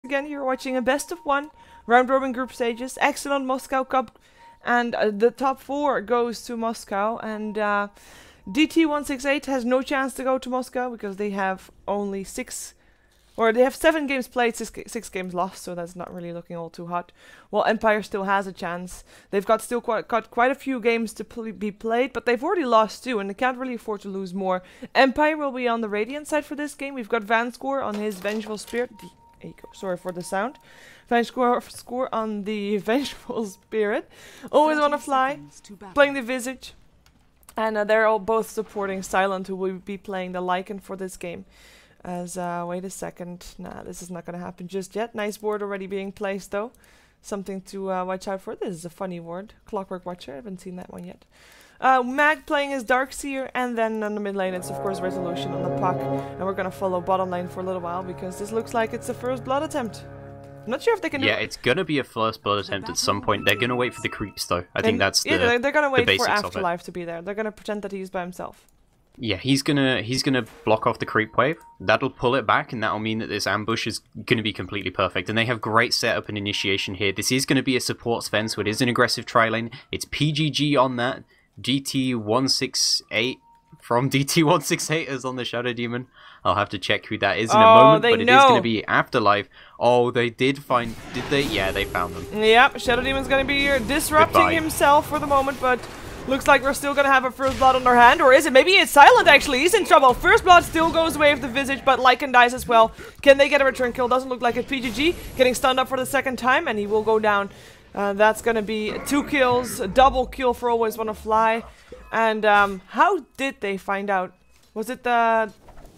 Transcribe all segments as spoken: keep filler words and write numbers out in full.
Again, you're watching a best of one round robin group stages. Excellent Moscow Cup, and uh, the top four goes to Moscow. And uh, D T one sixty-eight has no chance to go to Moscow because they have only six, or they have seven games played, six, six games lost. So that's not really looking all too hot. Well, Empire still has a chance. They've got still quite got quite a few games to pl be played, but they've already lost two, and they can't really afford to lose more. Empire will be on the Radiant side for this game. We've got Vanscore on his Vengeful Spirit. Sorry for the sound. Vengeful score on the Vengeful Spirit. Always want to fly. Playing the Visage. And uh, they're all both supporting Silent, who will be playing the Lycan for this game. As, uh, wait a second. Nah, this is not going to happen just yet. Nice board already being placed, though. Something to uh, watch out for. This is a funny ward. Clockwork Watcher. I haven't seen that one yet. Uh, Mag playing his Darkseer, and then on the mid lane it's of course Resolution on the puck. And we're gonna follow bottom lane for a little while because this looks like it's a first blood attempt. I'm not sure if they can yeah, do it. it's gonna be a first blood attempt at some point. They're gonna wait for the creeps though. I think and that's the yeah, they're, they're gonna wait for Afterlife Afterlife to be there. They're gonna pretend that he's by himself. Yeah, he's gonna he's gonna block off the creep wave. That'll pull it back, and that'll mean that this ambush is gonna be completely perfect. And they have great setup and initiation here. This is gonna be a support Sven, so it is an aggressive tri lane. It's P G G on that. D T one sixty-eight from D T one sixty-eight is on the Shadow Demon. I'll have to check who that is in oh, a moment, they but it know. is going to be Afterlife. Oh, they did find... Did they? Yeah, they found them. Yep, Shadow Demon's going to be here disrupting Goodbye. himself for the moment, but looks like we're still going to have a first blood on our hand. Or is it? Maybe it's Silent, actually. He's in trouble. First blood still goes away with the Visage, but Lycan dies as well. Can they get a return kill? Doesn't look like it. P G G getting stunned up for the second time, and he will go down. Uh, that's going to be two kills, a double kill for Always Wanna Fly. And um, how did they find out? Was it the...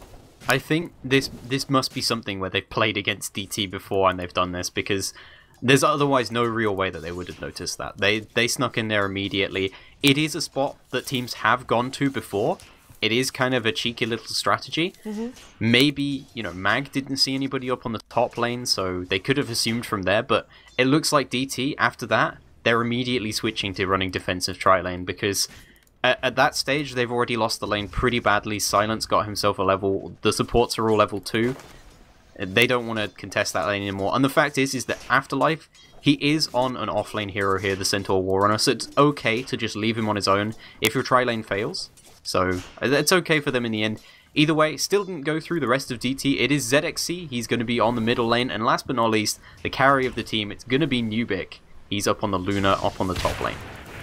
I think this this must be something where they've played against D T before and they've done this, because there's otherwise no real way that they would have noticed that. They, they snuck in there immediately. It is a spot that teams have gone to before. It is kind of a cheeky little strategy. Mm-hmm. Maybe, you know, Mag didn't see anybody up on the top lane, so they could have assumed from there, but it looks like D T, after that, they're immediately switching to running defensive tri-lane, because at, at that stage, they've already lost the lane pretty badly. Silence got himself a level, the supports are all level two. They don't want to contest that lane anymore, and the fact is, is that Afterlife, he is on an off-lane hero here, the Centaur Warrunner, so it's okay to just leave him on his own if your tri-lane fails. So, it's okay for them in the end. Either way, still didn't go through the rest of D T. It is Z X C. He's going to be on the middle lane. And last but not least, the carry of the team, it's going to be Nubic. He's up on the Luna, up on the top lane.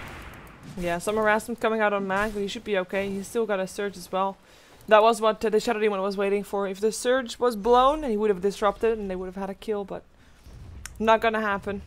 Yeah, some harassment coming out on Mag, but he should be okay. He's still got a Surge as well. That was what uh, the Shadow Demon was waiting for. If the Surge was blown, he would have disrupted and they would have had a kill, but not going to happen.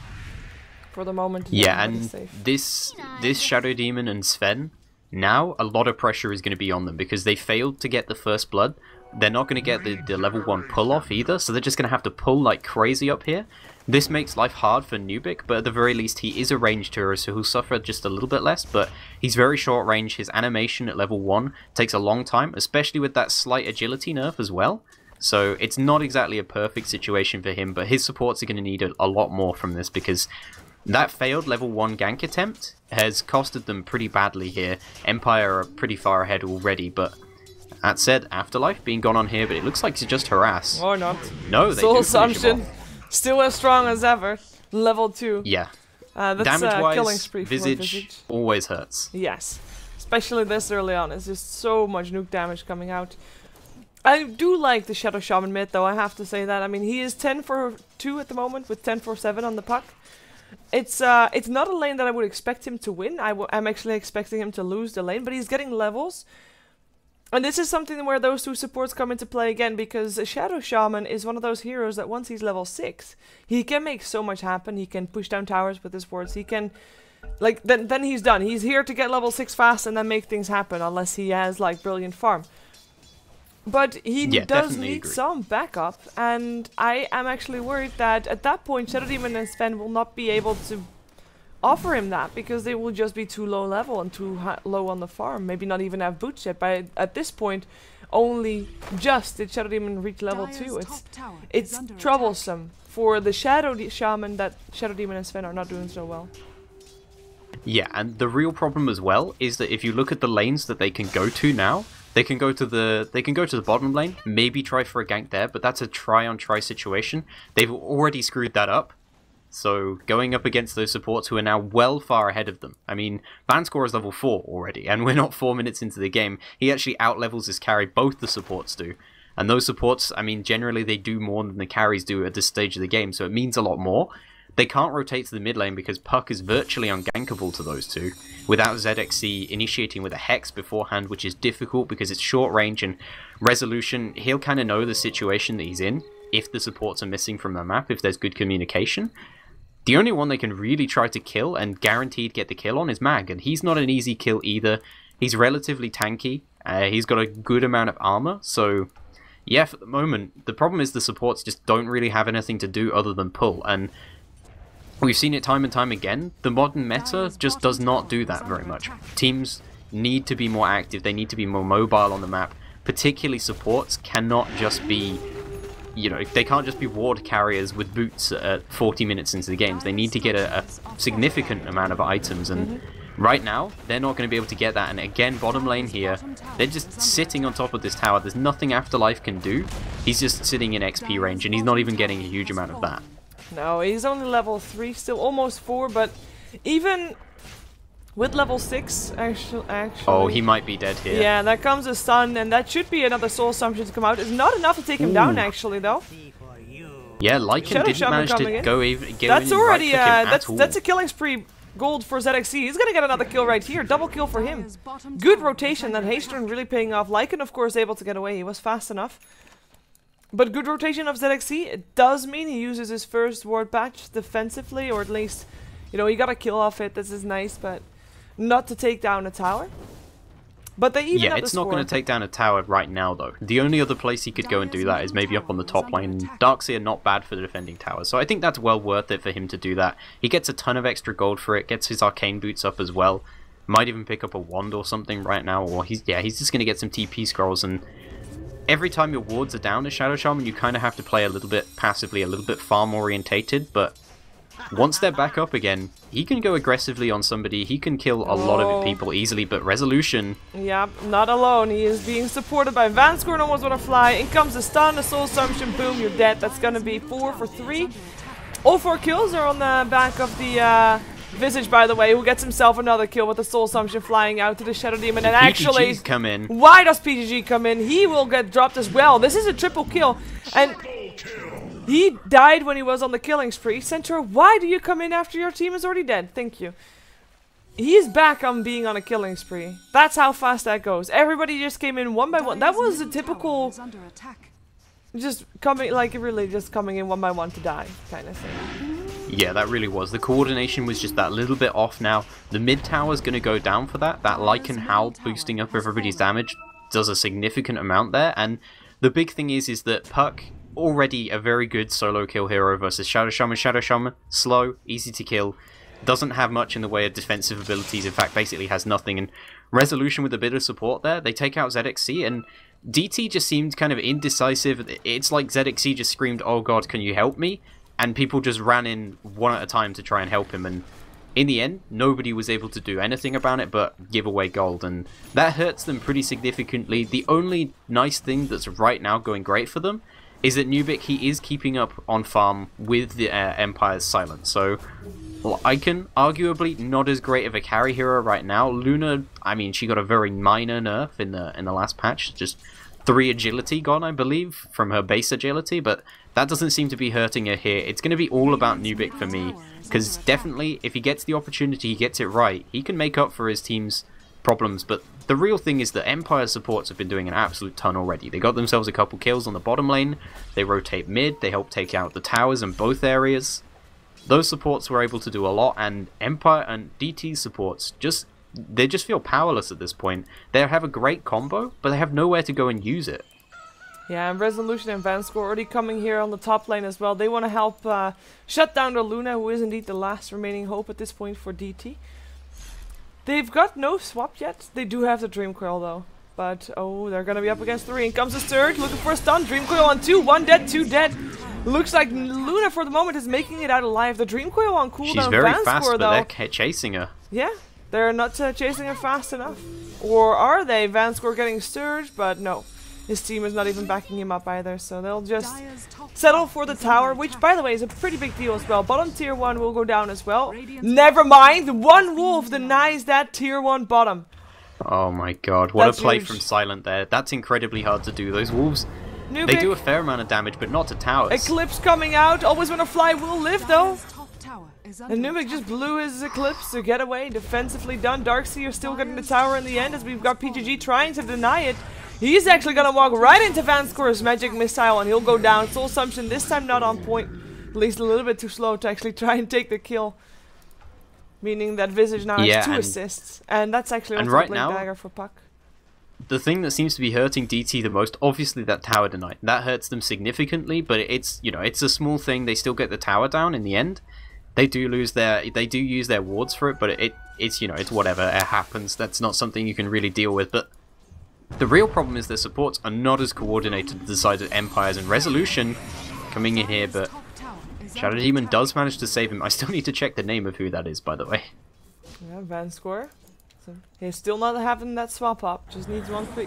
For the moment. Yeah, and this, this Shadow Demon and Sven... Now, a lot of pressure is going to be on them because they failed to get the first blood. They're not going to get the, the level one pull-off either, so they're just going to have to pull like crazy up here. This makes life hard for Nubic, but at the very least he is a ranged hero, so he'll suffer just a little bit less, but he's very short range. His animation at level one takes a long time, especially with that slight agility nerf as well. So it's not exactly a perfect situation for him, but his supports are going to need a, a lot more from this because... that failed level one gank attempt has costed them pretty badly here. Empire are pretty far ahead already, but that said, Afterlife being gone on here, but it looks like to just harass. Or not. No, they Soul do Assumption, still as strong as ever. Level two. Yeah. Uh, that's Damage-wise, uh, killing spree Visage, Visage always hurts. Yes. Especially this early on. It's just so much nuke damage coming out. I do like the Shadow Shaman mid, though, I have to say that. I mean, he is ten for two at the moment, with ten for seven on the puck. It's uh, it's not a lane that I would expect him to win. I w I'm actually expecting him to lose the lane, but he's getting levels. And this is something where those two supports come into play again, because a Shadow Shaman is one of those heroes that once he's level six, he can make so much happen. He can push down towers with his wards. He can, like, then, then he's done. He's here to get level six fast and then make things happen, unless he has, like, brilliant farm. But he yeah, does need agree. some backup, and I am actually worried that at that point Shadow Demon and Sven will not be able to offer him that, because they will just be too low level and too low on the farm, maybe not even have boots yet. But at this point, only just did Shadow Demon reach level two. It's, it's troublesome for the Shadow De Shaman that Shadow Demon and Sven are not doing so well. Yeah, and the real problem as well is that if you look at the lanes that they can go to now, They can go to the they can go to the bottom lane, maybe try for a gank there, but that's a try on try situation. They've already screwed that up. So going up against those supports who are now well far ahead of them. I mean, Vanscore is level four already, and we're not four minutes into the game. He actually outlevels his carry, both the supports do. And those supports, I mean, generally they do more than the carries do at this stage of the game, so it means a lot more. They can't rotate to the mid lane because Puck is virtually ungankable to those two, without Z X C initiating with a Hex beforehand, which is difficult because it's short range and resolution. He'll kind of know the situation that he's in, if the supports are missing from the map, if there's good communication. The only one they can really try to kill and guaranteed get the kill on is Mag, and he's not an easy kill either. He's relatively tanky, uh, he's got a good amount of armor, so yeah, for the moment, the problem is the supports just don't really have anything to do other than pull, and we've seen it time and time again. The modern meta just does not do that very much. Teams need to be more active, they need to be more mobile on the map, particularly supports cannot just be, you know, they can't just be ward carriers with boots at forty minutes into the games. They need to get a, a significant amount of items, and mm-hmm. right now, they're not going to be able to get that. And again, bottom lane here, they're just sitting on top of this tower. There's nothing Afterlife can do. He's just sitting in X P range, and he's not even getting a huge amount of that. No, he's only level three, still almost four, but even with level six, actually, actually... Oh, he might be dead here. Yeah, there comes a stun, and that should be another soul assumption to come out. It's not enough to take him Ooh. down, actually, though. Yeah, Lycan didn't manage to go even... That's already, right uh, that's, that's a killing spree gold for Z X C. He's gonna get another kill right here. Double kill for him. Good rotation, that haste turn really paying off. Lycan, of course, able to get away. He was fast enough. But good rotation of Z X C, it does mean he uses his first ward patch defensively, or at least, you know, he got a kill off it, this is nice, but not to take down a tower. But they even Yeah, it's not going to take down a tower right now, though. The only other place he could go and do that is maybe up on the top lane. Darkseer not bad for the defending towers, so I think that's well worth it for him to do that. He gets a ton of extra gold for it, gets his arcane boots up as well. Might even pick up a wand or something right now, or he's, yeah, he's just going to get some T P scrolls, and every time your wards are down as Shadow Shaman, you kind of have to play a little bit passively, a little bit farm orientated, but once they're back up again, he can go aggressively on somebody, he can kill a oh. lot of people easily, but resolution... Yep, not alone, he is being supported by Vanscore, almost want to fly, in comes the stun, the soul assumption, boom, you're dead. That's gonna be four for three. All four kills are on the back of the uh, Visage, by the way, who gets himself another kill with the soul assumption flying out to the Shadow Demon, and actually... P G Gs come in. Why does P G G come in? He will get dropped as well. This is a triple kill, and... he died when he was on the killing spree. Centaur, why do you come in after your team is already dead? Thank you. He's back on being on a killing spree. That's how fast that goes. Everybody just came in one by one. That was a typical... just coming, like, really just coming in one by one to die kind of thing. Yeah, that really was. The coordination was just that little bit off now. The mid tower's going to go down for that. That Lycan Howl boosting up everybody's damage does a significant amount there. And the big thing is, is that Puck... already a very good solo kill hero versus Shadow Shaman. Shadow Shaman, slow, easy to kill, doesn't have much in the way of defensive abilities, in fact basically has nothing, and resolution with a bit of support there. They take out Z X C, and D T just seemed kind of indecisive. It's like Z X C just screamed, "Oh god, can you help me?" And people just ran in one at a time to try and help him, and in the end, nobody was able to do anything about it but give away gold, and that hurts them pretty significantly. The only nice thing that's right now going great for them is that Nubik, he is keeping up on farm with the uh, Empire's silence. So, well, Lycan, arguably not as great of a carry hero right now. Luna, I mean, she got a very minor nerf in the in the last patch. Just three agility gone, I believe, from her base agility, but that doesn't seem to be hurting her here. It's going to be all about Nubik for me, because definitely, if he gets the opportunity, he gets it right, he can make up for his team's problems, but the real thing is that Empire supports have been doing an absolute ton already. They got themselves a couple kills on the bottom lane, they rotate mid, they help take out the towers in both areas. Those supports were able to do a lot, and Empire and D T supports just, they just feel powerless at this point. They have a great combo, but they have nowhere to go and use it. Yeah, and Resolution and Vanscore already coming here on the top lane as well. They want to help uh, shut down the Luna, who is indeed the last remaining hope at this point for D T. They've got no swap yet. They do have the Dream Coil though. But, oh, they're gonna be up against three. In comes the Surge, looking for a stun. Dream Coil on two. One dead, two dead. Looks like Luna for the moment is making it out alive. The Dream Coil on cooldown. She's very Vanscore, fast, but though, they're chasing her. Yeah. They're not uh, chasing him fast enough. Or are they? Vanscore getting surged, but no. His team is not even backing him up either, so they'll just settle for the tower, which, by the way, is a pretty big deal as well. Bottom tier one will go down as well. Never mind, one wolf denies that tier one bottom. Oh my god, what That's a play huge. from Silent there. That's incredibly hard to do. Those wolves, Nubic, they do a fair amount of damage, but not to towers. Eclipse coming out. Always wanna fly will live though. And Nubic just blew his Eclipse to get away. Defensively done. Darkseer still getting the tower in the end as we've got P G G trying to deny it. He's actually gonna walk right into Vanscore's magic missile and he'll go down. Soul Assumption this time not on point. At least a little bit too slow to actually try and take the kill. Meaning that Visage now Yeah, has two and- assists. And that's actually and also right a blink now- dagger for Puck. The thing that seems to be hurting D T the most, obviously that tower deny. That hurts them significantly, but it's, you know, it's a small thing. They still get the tower down in the end. They do lose their, they do use their wards for it, but it, it's, you know, it's whatever. It happens. That's not something you can really deal with. But the real problem is their supports are not as coordinated as the side of Empires and Resolution coming in here, but Shadow Demon does manage to save him. I still need to check the name of who that is, by the way. Yeah, Vanscore. So he's still not having that swap up. Just needs one quick.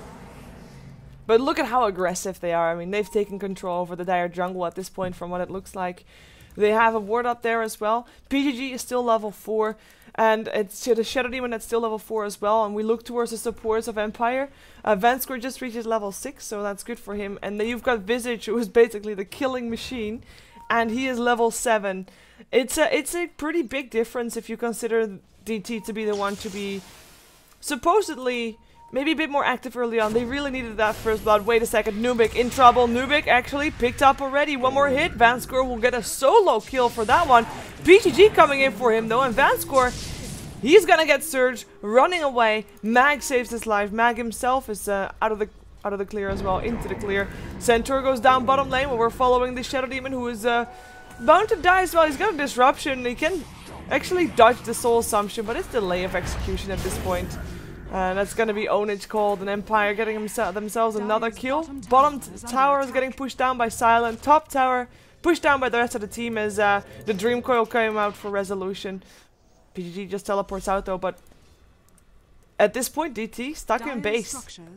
But look at how aggressive they are. I mean, they've taken control over the dire jungle at this point from what it looks like. They have a ward up there as well. P G G is still level four. And it's the Shadow Demon that's still level four as well. And we look towards the supports of Empire. Uh, Vanscore just reaches level six, so that's good for him. And then you've got Visage, who is basically the killing machine. And he is level seven. It's a, it's a pretty big difference if you consider D T to be the one to be supposedly maybe a bit more active early on. They really needed that first blood. Wait a second, Nubic in trouble. Nubic actually picked up already. One more hit. Vanscore will get a solo kill for that one. P G G coming in for him though, and Vanscore, he's gonna get surged, running away. Mag saves his life. Mag himself is uh, out of the out of the clear as well, into the clear. Centaur goes down bottom lane, but we're following the Shadow Demon, who is uh, bound to die as well. He's got a disruption. He can actually dodge the Soul Assumption, but it's delay of execution at this point. Uh, that's gonna be Ownage called, and Empire getting himse themselves another kill. Bottom tower is getting pushed down by Silent. Top tower pushed down by the rest of the team as uh, the Dream Coil came out for Resolution. P G G just teleports out though, but at this point D T stuck in base.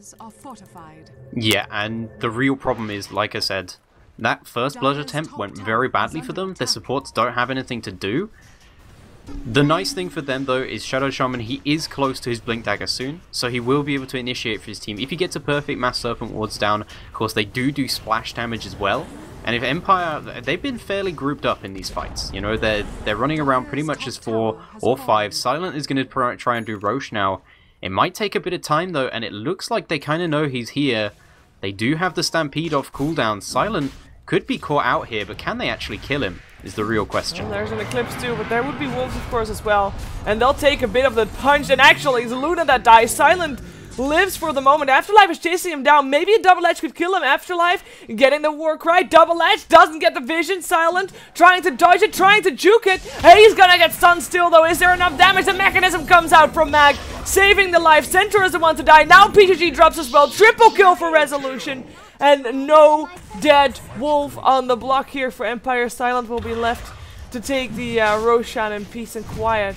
Yeah, and the real problem is, like I said, that first blood attempt went very badly for them. Their supports don't have anything to do. The nice thing for them though is Shadow Shaman, he is close to his Blink Dagger soon, so he will be able to initiate for his team. If he gets a perfect Mass Serpent wards down, of course they do do splash damage as well. And if Empire, they've been fairly grouped up in these fights. You know, they're, they're running around pretty much as four or five. Silent is going to try and do Roche now. It might take a bit of time though, and it looks like they kind of know he's here. They do have the Stampede off cooldown. Silent could be caught out here, but can they actually kill him, is the real question. Well, there's an Eclipse too, but there would be wolves of course as well. And they'll take a bit of the punch, and actually it's Luna that dies. Silent lives for the moment. Afterlife is chasing him down. Maybe a Double Edge could kill him. Afterlife getting the war cry. Double Edge doesn't get the vision. Silent trying to dodge it, trying to juke it. Hey, he's gonna get stunned still though. Is there enough damage? The mechanism comes out from Mag, saving the life. Centaur is the one to die. Now P G G drops as well. Triple kill for Resolution. And no dead wolf on the block here for Empire. Silent will be left to take the uh, Roshan in peace and quiet.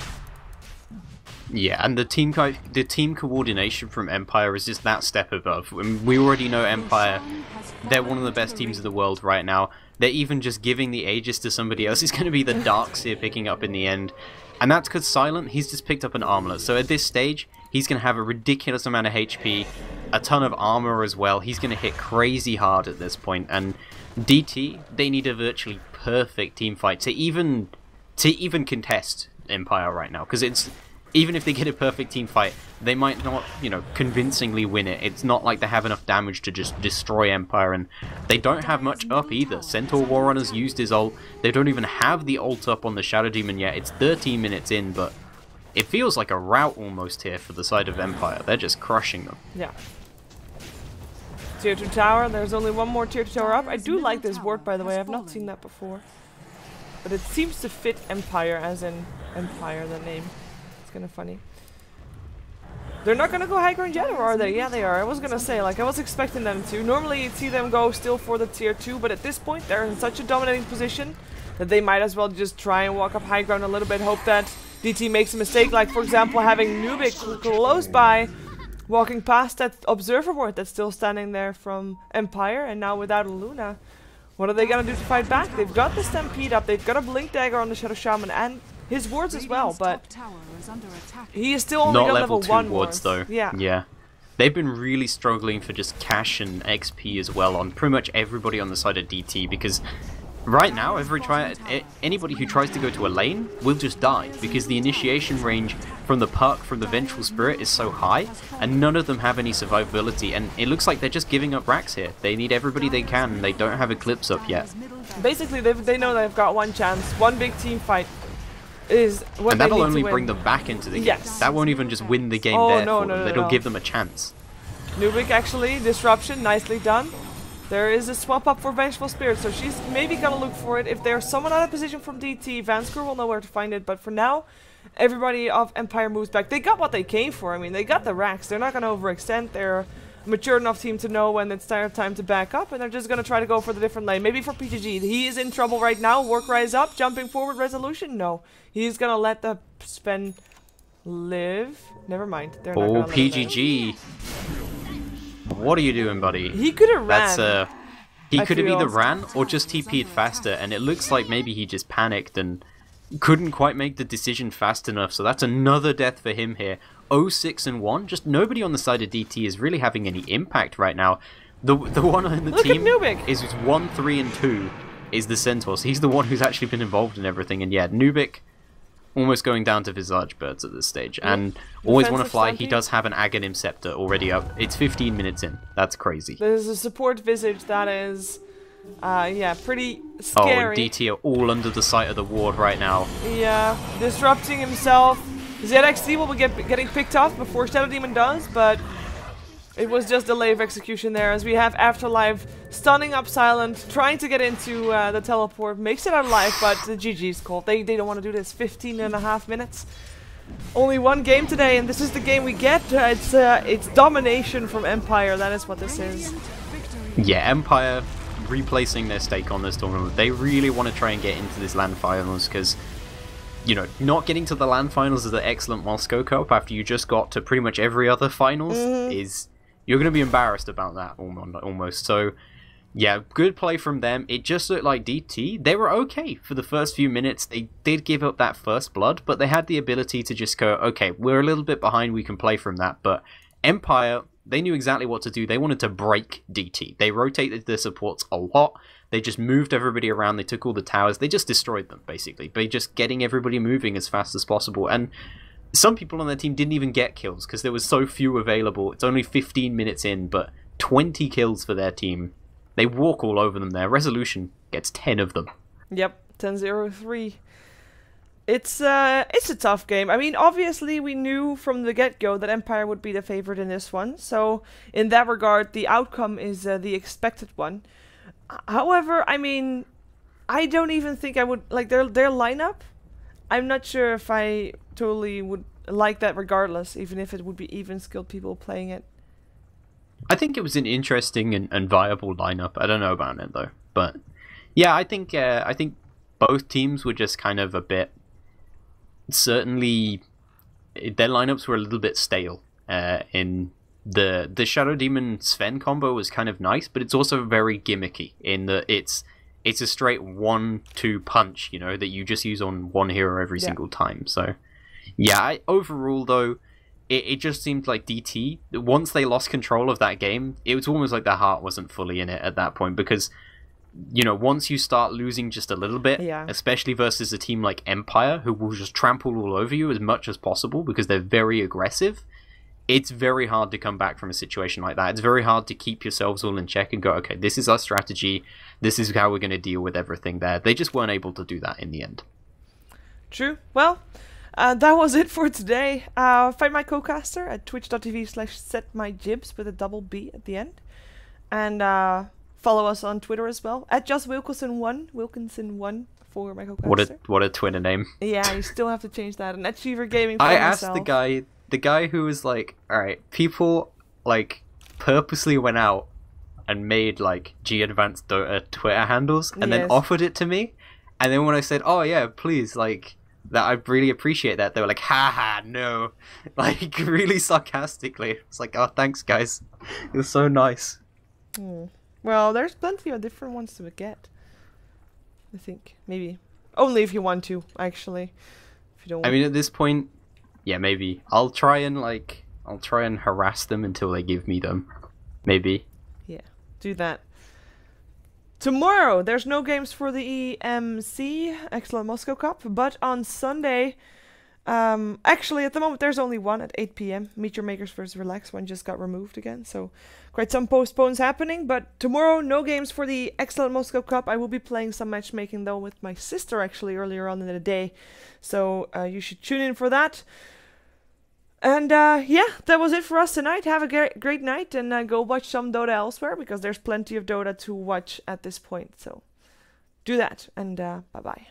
Yeah, and the team co the team coordination from Empire is just that step above. We already know Empire, they're one of the best teams in the world right now. They're even just giving the Aegis to somebody else. It's going to be the Darkseer picking up in the end. And that's because Silent, he's just picked up an Armlet. So at this stage, he's going to have a ridiculous amount of H P, a ton of armor as well. He's going to hit crazy hard at this point. And D T, they need a virtually perfect team fight to even, to even contest Empire right now. Because it's... even if they get a perfect team fight, they might not, you know, convincingly win it. It's not like they have enough damage to just destroy Empire, and they don't have much up either. Centaur Warrunner's used his ult. They don't even have the ult up on the Shadow Demon yet. It's thirteen minutes in, but it feels like a rout almost here for the side of Empire. They're just crushing them. Yeah. Tier two tower. There's only one more tier two tower up. I do like this ward, by the way. I've not seen that before. But it seems to fit Empire, as in Empire, the name. Kind of funny. They're not gonna go high ground yet, or are they? Yeah, they are. I was gonna say, like, I was expecting them to. Normally you'd see them go still for the tier two, but at this point they're in such a dominating position that they might as well just try and walk up high ground a little bit, hope that D T makes a mistake, like for example having Nubik close by, walking past that observer ward that's still standing there from Empire, and now without a Luna. What are they gonna do to fight back? They've got the Stampede up, they've got a Blink Dagger on the Shadow Shaman and his wards as well, but he is still only Not got level, level two one wards, wards. though. Yeah. Yeah. They've been really struggling for just cash and X P as well on pretty much everybody on the side of D T, because right now, every try anybody who tries to go to a lane will just die, because the initiation range from the Puck, from the Vengeful Spirit is so high, and none of them have any survivability, and it looks like they're just giving up racks here. They need everybody they can, and they don't have Eclipse up yet. Basically, they know they've got one chance. One big team fight is what and they that'll need only to bring win. them back into the game. Yes. That won't even just win the game Oh, there no, for no, them. no, It'll no. give them a chance. Nubik actually, disruption, nicely done. There is a swap up for Vengeful Spirit, so she's maybe gonna look for it. If there's someone out of position from D T, Vansker will know where to find it, but for now, everybody of Empire moves back. They got what they came for. I mean, they got the racks. They're not gonna overextend. They're a mature enough team to know when it's time to back up, and they're just gonna try to go for the different lane. Maybe for P G G, he is in trouble right now. Work rise up, jumping forward, resolution. No, he's gonna let the spin live. Never mind. They're not Oh, gonna P let G it. G. What are you doing, buddy? He could have ran. That's uh, he I could have feel. either ran or just T P'd faster, and it looks like maybe he just panicked and couldn't quite make the decision fast enough. So that's another death for him here. oh six and one. Just nobody on the side of D T is really having any impact right now. The the one on the Look at team Nubik. is one, three, and two. Is the Centaurs. He's the one who's actually been involved in everything, and yeah, Nubik almost going down to Visage Birds at this stage. And always want to Defensive fly. He Stampede. does have an Aghanim Scepter already up. It's fifteen minutes in. That's crazy. There's a support Visage that is, uh, yeah, pretty Oh, scary. and D T are all under the sight of the ward right now. Yeah, disrupting himself. Z X T will be get, getting picked off before Shadow Demon does, but it was just delay of execution there, as we have Afterlife stunning up Silent, trying to get into uh, the teleport, makes it out alive, but the G G's called. They, they don't want to do this. fifteen and a half minutes. Only one game today, and this is the game we get. Uh, it's, uh, it's domination from Empire, that is what this is. Yeah, Empire replacing their stake on this tournament. They really want to try and get into this LAN finals, because, you know, not getting to the LAN finals of the excellent Moscow Cup after you just got to pretty much every other finals Mm-hmm. is... You're going to be embarrassed about that, almost. So, yeah, good play from them. It just looked like D T, they were okay for the first few minutes. They did give up that first blood, but they had the ability to just go, okay, we're a little bit behind, we can play from that. But Empire, they knew exactly what to do. They wanted to break D T. They rotated their supports a lot. They just moved everybody around. They took all the towers. They just destroyed them, basically, by just getting everybody moving as fast as possible. And some people on their team didn't even get kills because there was so few available. It's only fifteen minutes in, but twenty kills for their team. They walk all over them there. Resolution gets ten of them. Yep, ten zero three. It's uh, it's a tough game. I mean, obviously we knew from the get-go that Empire would be the favorite in this one. So in that regard, the outcome is uh, the expected one. However, I mean, I don't even think I would like their their lineup. I'm not sure if I totally would like that regardless, even if it would be even skilled people playing it. I think it was an interesting and, and viable lineup. I don't know about it though, but yeah, I think uh, I think both teams were just kind of a bit. Certainly, their lineups were a little bit stale. Uh, in the the Shadow Demon Sven combo was kind of nice, but it's also very gimmicky in that it's it's a straight one two punch, you know, that you just use on one hero every Yeah. single time. So yeah, I, overall though, it, it just seemed like D T, once they lost control of that game, it was almost like their heart wasn't fully in it at that point, because, you know, once you start losing just a little bit, Yeah. especially versus a team like Empire, who will just trample all over you as much as possible because they're very aggressive, it's very hard to come back from a situation like that. It's very hard to keep yourselves all in check and go, okay, this is our strategy, this is how we're going to deal with everything there. They just weren't able to do that in the end. True. Well, uh, that was it for today. Uh, find my co-caster at twitch.tv slash setmygibs with a double B at the end. And uh, follow us on Twitter as well, at just Wilkinson one, Wilkinson one for my co-caster. What a what a Twitter name. Yeah, you still have to change that. And at Cheever Gaming for I asked myself. the guy, the guy who was like, alright, people like purposely went out and made like G Advanced Dota Twitter handles and then Yes. offered it to me. And then when I said, oh yeah, please, like, That I really appreciate that. They were like, haha, no. Like, really sarcastically. It's like, oh, thanks, guys. It was so nice. Hmm. Well, there's plenty of different ones to get. I think. Maybe. Only if you want to, actually. If you don't want I mean, at this point, yeah, maybe. I'll try and, like, I'll try and harass them until they give me them. Maybe. Yeah, do that. Tomorrow, there's no games for the E M C, Excellent Moscow Cup, but on Sunday, um, actually at the moment there's only one at eight p m Meet Your Makers versus Relax. One just got removed again, so quite some postpones happening, but tomorrow no games for the Excellent Moscow Cup. I will be playing some matchmaking though with my sister actually earlier on in the day, so uh, you should tune in for that. And uh, yeah, that was it for us tonight. Have a great, great night and uh, go watch some Dota elsewhere because there's plenty of Dota to watch at this point. So do that and uh, bye-bye.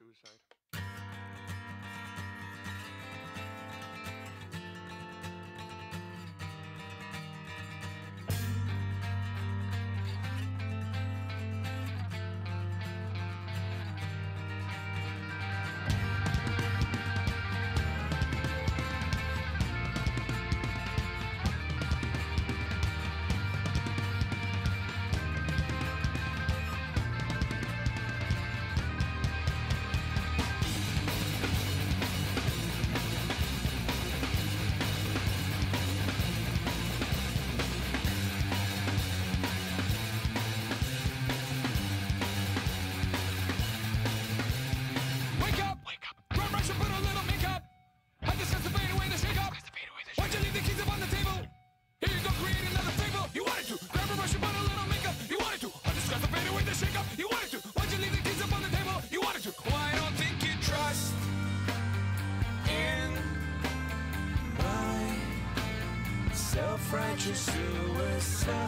suicide. Self-righteous suicide.